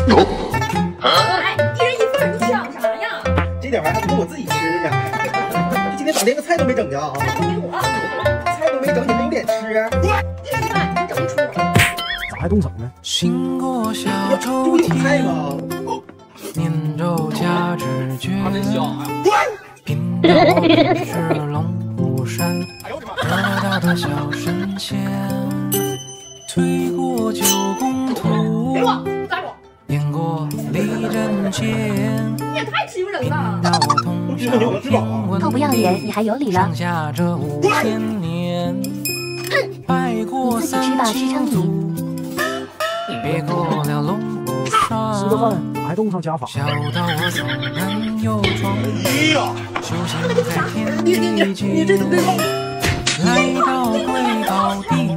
哎，一人一份，你抢啥呀？ 这点玩意儿还不够我自己吃呢。你今天咋连个菜都没整呢啊？ 给我， 菜都没整，你还有脸吃？ 这一饭你整一出。 咋还动手呢？ 经过小这不有菜吗？ 念咒加指诀，贫道本是龙虎山得道的小神仙，推过九宫图，演过离人间。 你也太欺负人了！ 臭不要脸，你还有理了？ 上下这5000年，拜过你自己吃吧，吃撑你。 别过了龙虎山， 吃个饭咋还动上家法？ 小到我左南右闯，修行在天地间，来到贵宝地。